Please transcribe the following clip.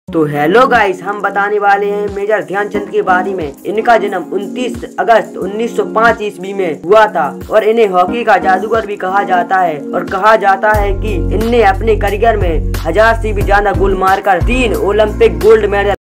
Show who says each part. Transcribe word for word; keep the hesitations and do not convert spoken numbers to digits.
Speaker 1: तो hello guys, हम बताने वाले हैं मेजर ध्यानचंद के बारे में। इनका जन्म उनतीस अगस्त उन्नीस सौ पाँच ईस्वी में हुआ था और इन्हें हॉकी का जादूगर भी कहा जाता है। और कहा जाता है कि इनने अपने करियर में हजार से भी ज्यादा गोल मारकर तीन ओलंपिक गोल्ड मेडल